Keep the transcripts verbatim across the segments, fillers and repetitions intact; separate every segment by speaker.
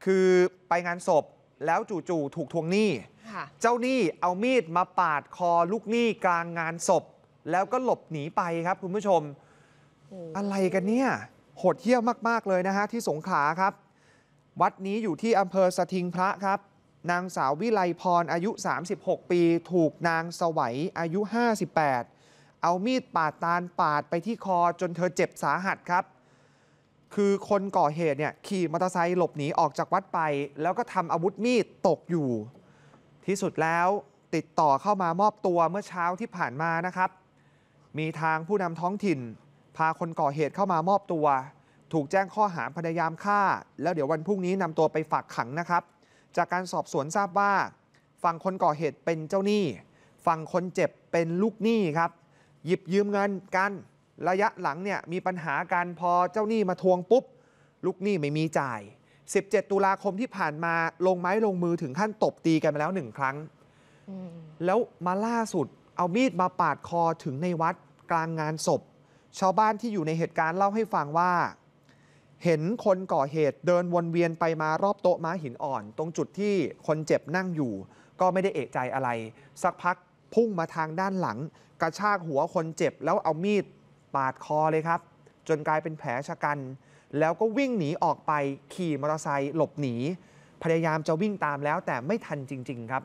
Speaker 1: คือไปงานศพแล้วจู่ๆถูกทวงหนี้เจ้าหนี้เอามีดมาปาดคอลูกหนี้กลางงานศพแล้วก็หลบหนีไปครับคุณผู้ชมอะไรกันเนี่ยโหดเหี้ยมมากๆเลยนะฮะที่สงขลาครับวัดนี้อยู่ที่อำเภอสถิงพระครับนางสาววิไลพรอายุสามสิบหกปีถูกนางสวัยอายุห้าสิบแปดเอามีดปาดตาลปาดไปที่คอจนเธอเจ็บสาหัสครับคือคนก่อเหตุเนี่ยขี่มอเตอร์ไซค์หลบหนีออกจากวัดไปแล้วก็ทำอาวุธมีดตกอยู่ที่สุดแล้วติดต่อเข้ามามอบตัวเมื่อเช้าที่ผ่านมานะครับมีทางผู้นำท้องถิ่นพาคนก่อเหตุเข้ามามอบตัวถูกแจ้งข้อหาพยายามฆ่าแล้วเดี๋ยววันพรุ่งนี้นำตัวไปฝากขังนะครับจากการสอบสวนทราบว่าฝั่งคนก่อเหตุเป็นเจ้าหนี้ฝั่งคนเจ็บเป็นลูกหนี้ครับหยิบยืมเงินกันระยะหลังเนี่ยมีปัญหากันพอเจ้าหนี้มาทวงปุ๊บลูกหนี้ไม่มีจ่ายสิบเจ็ดตุลาคมที่ผ่านมาลงไม้ลงมือถึงขั้นตบตีกันมาแล้วหนึ่งครั้งแล้วมาล่าสุดเอามีดมาปาดคอถึงในวัดกลางงานศพชาวบ้านที่อยู่ในเหตุการณ์เล่าให้ฟังว่าเห็นคนก่อเหตุเดินวนเวียนไปมารอบโต๊ะม้าหินอ่อนตรงจุดที่คนเจ็บนั่งอยู่ก็ไม่ได้เอะใจอะไรสักพักพุ่งมาทางด้านหลังกระชากหัวคนเจ็บแล้วเอามีดปาดคอเลยครับจนกลายเป็นแผลชะกันแล้วก็วิ่งหนีออกไปขี่มอเตอร์ไซค์หลบหนีพยายามจะวิ่งตามแล้วแต่ไม่ทันจริงๆครับ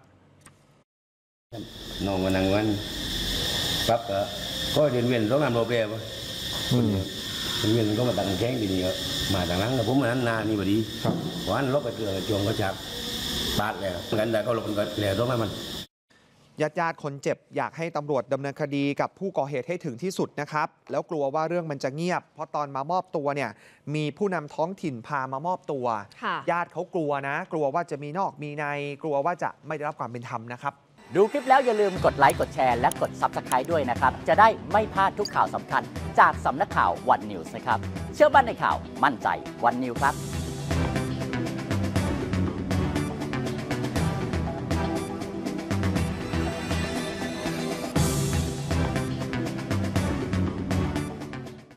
Speaker 2: น้องมานั่งวันปั๊บก็เดินเวียนร้องนำโรเบียบเดินเวียนก็มาตั้งแข้งดีนี่ครับมาต่างหลังกับผมมานั้นนานนี่พอดีวันลบไปเกลือจวงก็จับปาดแล้วงั้นแต่ก็หลบกันแล้วร้องนั้นมัน
Speaker 1: ญาติญาติคนเจ็บอยากให้ตำรวจดำเนินคดีกับผู้ก่อเหตุให้ถึงที่สุดนะครับแล้วกลัวว่าเรื่องมันจะเงียบเพราะตอนมามอบตัวเนี่ยมีผู้นำท้องถิ่นพามามอบตัวญาติเขากลัวนะกลัวว่าจะมีนอกมีในกลัวว่าจะไม่ได้รับความเป็นธรรมนะครับ
Speaker 3: ดูคลิปแล้วอย่าลืมกดไลค์กดแชร์และกด ซับสไครบ์ ด้วยนะครับจะได้ไม่พลาดทุกข่าวสำคัญจากสำนักข่าววันนิวส์นะครับเชื่อมั่นในข่าวมั่นใจวันนิวส์ครับ